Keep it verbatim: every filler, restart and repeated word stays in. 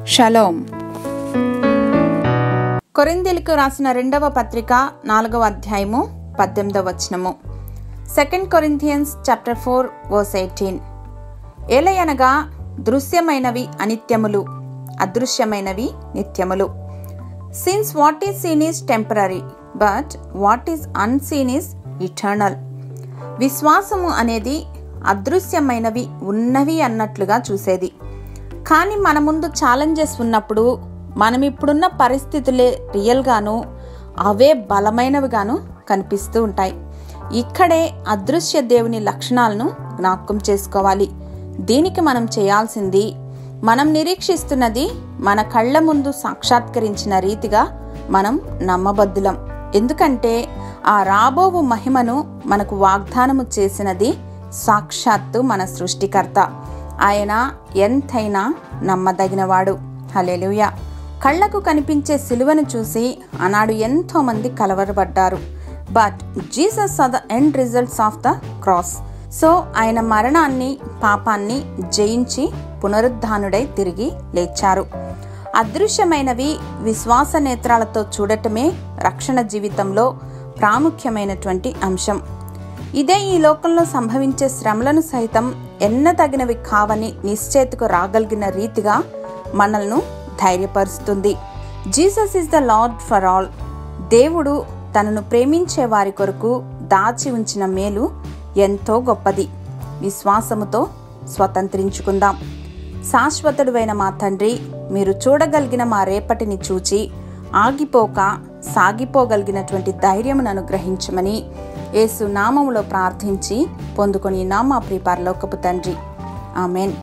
Shalom. కొరింథీయులకు రాసిన రెండవ పత్రిక నాలుగవ అధ్యాయము పద్దెనిమిదవ వచనము. Second Corinthians chapter four verse eighteen. ఏలయనగా దృశ్యమైనవి అనిత్యములు, అదృశ్యమైనవి నిత్యములు. Since what is seen is temporary, but what is unseen is eternal. విశ్వాసము అనేది అదృశ్యమైనవి ఉన్నవి అన్నట్లుగా చూసేది. కానీ మన ముందు ఛాలెంజెస్ ఉన్నప్పుడు మనం ఇప్పుడున్న పరిస్థితులే రియల్గాను, అవే బలమైనవిగాను కనిపిస్తూ ఉంటాయి. ఇక్కడే అదృశ్య దేవుని లక్షణాలను జ్ఞాపకం చేసుకోవాలి. దీనికి మనం చేయాల్సింది, మనం నిరీక్షిస్తున్నది మన కళ్ళ ముందు సాక్షాత్కరించిన రీతిగా మనం నమ్మబద్దులం. ఎందుకంటే ఆ రాబోవు మహిమను మనకు వాగ్దానము చేసినది సాక్షాత్తు మన సృష్టికర్త. ఆయన ఎంతైనా నమ్మదగినవాడు. హల్లెలూయా. కళ్లకు కనిపించే సిలువను చూసి ఆనాడు ఎంతో మంది కలవరపడ్డారు. But Jesus are the end results of the cross. So ఆయన మరణాన్ని, పాపాన్ని జయించి పునరుద్ధానుడై తిరిగి లేచారు. అదృశ్యమైనవి విశ్వాస నేత్రాలతో చూడటమే రక్షణ జీవితంలో ప్రాముఖ్యమైనటువంటి అంశం. ఇదే ఈ లోకంలో సంభవించే శ్రమలను సైతం ఎన్నతగినవి కావని నిశ్చేతకు రాగలిగిన రీతిగా మనల్ని ధైర్యపరుస్తుంది. Jesus is the Lord for all. దేవుడు తనను ప్రేమించే వారి కొరకు దాచి ఉంచిన మేలు ఎంతో గొప్పది. విశ్వాసముతో స్వతంత్రించుకుందాం. శాశ్వతుడైన మా తండ్రి, మీరు చూడగలిగిన మా రేపటిని చూచి ఆగిపోక సాగిపోగలిగినటువంటి ధైర్యమును అనుగ్రహించమని యేసు నామములో ప్రార్థించి పొందుకొని నా మా ప్రియ పరలోకపు తండ్రి. ఆమెన్.